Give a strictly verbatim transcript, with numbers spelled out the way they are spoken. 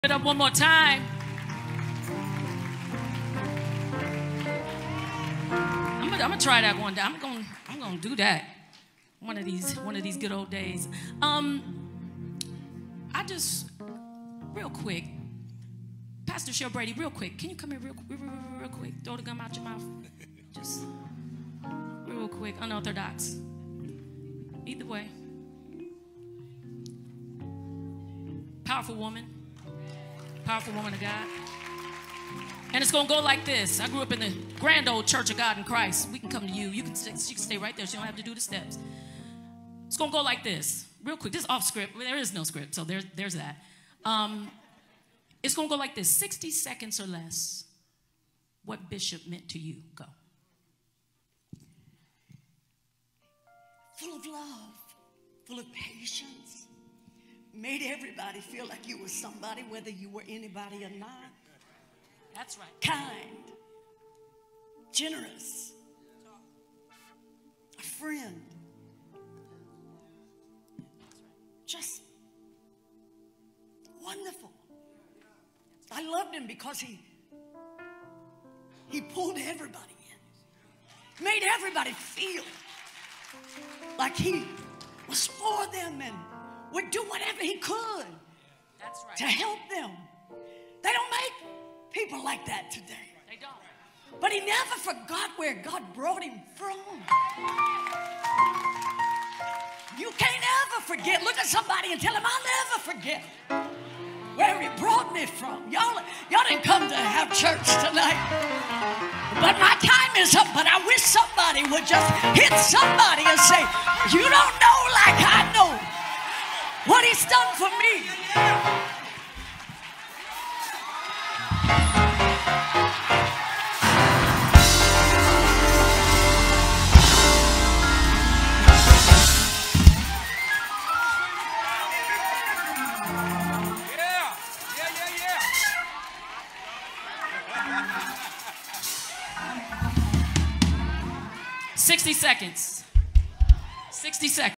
It up one more time. I'm gonna, I'm gonna try that one day. I'm gonna, I'm gonna do that one of these, one of these good old days. Um, I just, real quick, Pastor Cheryl Brady, real quick. Can you come here real, real, real, real quick? Throw the gum out your mouth. Just real quick. Unorthodox. Either way. Powerful woman. Powerful woman of God. And it's going to go like this. I grew up in the grand old Church of God in Christ. We can come to you. You can, you can stay right there. So you don't have to do the steps. It's going to go like this. Real quick. This is off script. There is no script, so there's, there's that. Um, it's going to go like this. sixty seconds or less. What Bishop meant to you. Go. Full of love. Full of patience. Made everybody feel like you were somebody, whether you were anybody or not. That's right. Kind. Generous. A friend. Just wonderful. I loved him because he he pulled everybody in. Made everybody feel like he was for them and would do whatever he could. That's right. To help them. They don't make people like that today. They don't. But he never forgot where God brought him from. You can't ever forget. Look at somebody and tell him, I'll never forget where he brought me from. Y'all, y'all didn't come to have church tonight. But my time is up. But I wish somebody would just hit somebody and say, you don't know like I know what he's done for me. Yeah, yeah, yeah, yeah. sixty seconds. sixty seconds.